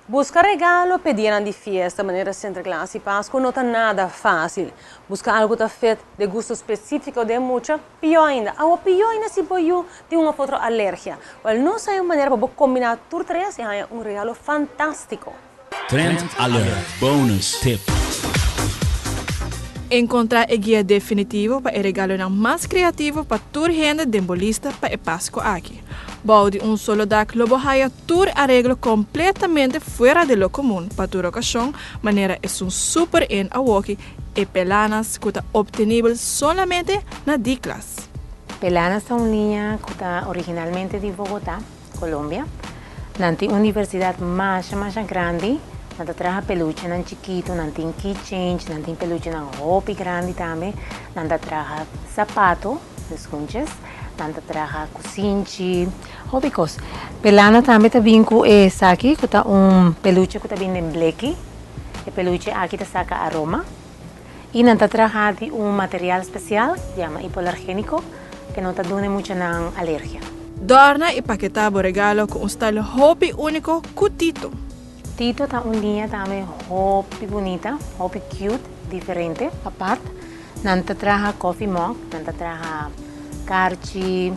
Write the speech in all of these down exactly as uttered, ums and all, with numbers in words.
Buscar regalo per dia di festa, maneira sempre classe Páscoa, não está nada fácil. Buscar algo que está feito de gosto específico de muita, pior ainda. A pior ainda se pode ter uma foto alérgica. Well, não sei uma maneira para combinar tudo três e é um regalo fantástico. Trend Alert Bonus Tip. Encontrar o guia definitivo para o regalo mais criativo para toda gente dembolista para a Páscoa aqui. Baude um solo dag lobo haya tur arreglo completamente fora de lo comum para tu ocasión, maneira é um super en awoki e pelanas que está obtenível solamente na D-Class. Pelanas é uma linha que está originalmente de Bogotá, Colômbia. Na universidade mais mais grande, nós trazemos peluche nan chiquito, nós tem keychain, nós tem peluche nan roupa grande também, nós trazemos sapato, desconches. Nanta traja cocinchi, hobicos. Pelana também está vindo com essa aqui, que está um peluche que está vindo em black. O peluche aqui está saca aroma. E nanta traja de um material especial, que chama hipoalergênico, que não está dando muita alergia. Dorna e paquetava o regalo com um estilo hobby único com Tito. Tito está uma linha também hobby bonita, hobby cute, diferente. A parte, nanta traja coffee mug, nanta traja carchi,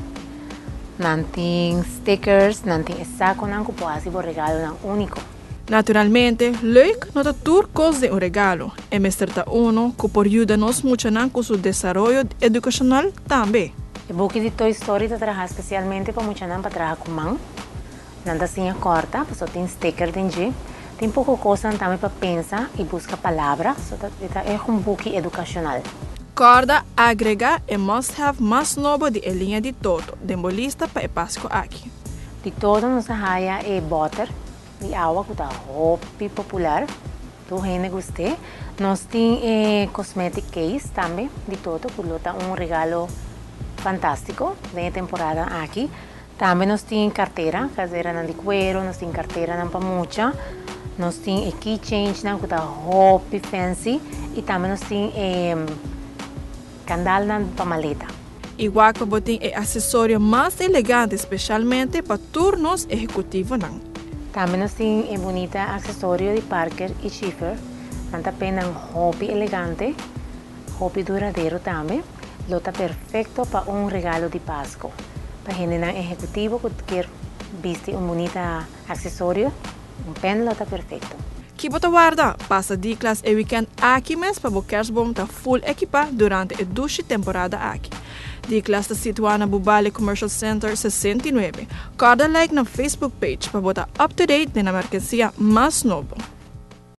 nanting stickers, nanting saco nan que pode ser regalo nan único. Naturalmente, leuk não é tudo coisa de um regalo. É mestre uno que por ajuda-nos muito com o desenvolvimento educacional também. O book de Toy Story está trabalhando especialmente para muito para trabalhar com mão. Nanda assim corta, só tem sticker dentro. Tem pouco coisa também para pensar e buscar palavras. É um book educacional. Corda agrega e must-have mais novo de linha de todo, dembolista para a Páscoa aqui. De todo nos arraia é butter, de água que está hobby popular, do gente goste. Nós tem eh, cosmetic case também, de todo, que está um regalo fantástico de temporada aqui. Também nós tem carteira, carteira de cuero, nós tem carteira de pamucha, nós tem keychain, que está hobby fancy, e também nós tem eh, candal para maleta. Igual que botem é acessório mais elegante, especialmente para turnos executivos. Também nós temos um bonito acessório de Parker e Schiffer. Também um hobby elegante, hobby duradouro também. Está perfeito para um regalo de Páscoa. Para gente executivo que quer vestir um bonito acessório, um pen está perfeito. Que bota guarda, passa D-Class e weekend aqui mesmo para o Kersbom tá full equipado durante a ducha temporada aqui. D-Class está situada na Bubale Commercial Center sessenta e nove. Corda like na Facebook page para botar up to date na mercancia mais nova.